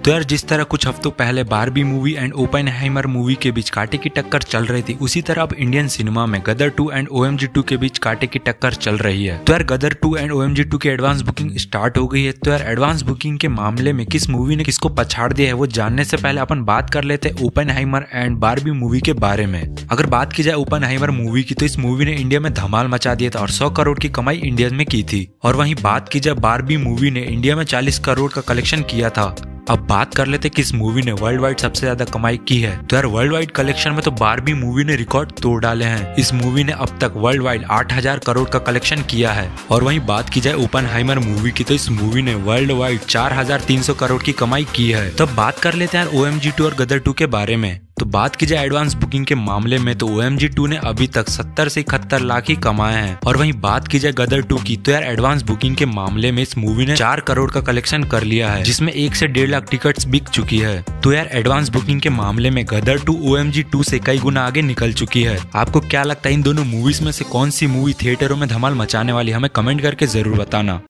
तो यार जिस तरह कुछ हफ्तों पहले Barbie movie and Oppenheimer movie के बीच कांटे की टक्कर चल रही थी, उसी तरह अब इंडियन सिनेमा में गदर 2 एंड OMG 2 के बीच कांटे की टक्कर चल रही है। तो यार गदर 2 एंड OMG 2 की एडवांस बुकिंग स्टार्ट हो गई है। तो यार एडवांस बुकिंग के मामले में किस मूवी ने किसको पछाड़ दिया है वो जानने से पहले अपन बात कर लेते हैं ओपेनहाइमर एंड बारबी मूवी के बारे में। अगर बात की जाए ओपेनहाइमर मूवी की तो इस मूवी ने इंडिया में धमाल मचा दिया था और 100 करोड़ की कमाई इंडिया में की थी। और वहीं बात की जाए बारबी मूवी ने इंडिया में 40 करोड़ का कलेक्शन किया था। अब बात कर लेते किस मूवी ने वर्ल्ड वाइड सबसे ज्यादा कमाई की है। तो यार वर्ल्ड वाइड कलेक्शन में तो बारबी मूवी ने रिकॉर्ड तोड़ डाले हैं। इस मूवी ने अब तक वर्ल्ड वाइड 8000 करोड़ का कलेक्शन किया है। और वहीं बात की जाए ओपेनहाइमर मूवी की तो इस मूवी ने वर्ल्ड वाइड 4300 करोड़ की कमाई की है। तो बात कर लेते हैं OMG 2 और गदर 2 के बारे में। तो बात की जाए एडवांस बुकिंग के मामले में तो OMG 2 ने अभी तक 70 से 71 लाख ही कमाए हैं। और वहीं बात की जाए गदर 2 की तो यार एडवांस बुकिंग के मामले में इस मूवी ने 4 करोड़ का कलेक्शन कर लिया है, जिसमें 1 से 1.5 लाख टिकट्स बिक चुकी है। तो यार एडवांस बुकिंग के मामले में गदर 2 OMG 2 से कई गुना आगे निकल चुकी है। आपको क्या लगता है इन दोनों मूवीज में से कौन सी मूवी थिएटरों में धमाल मचाने वाली, हमें कमेंट करके जरूर बताना।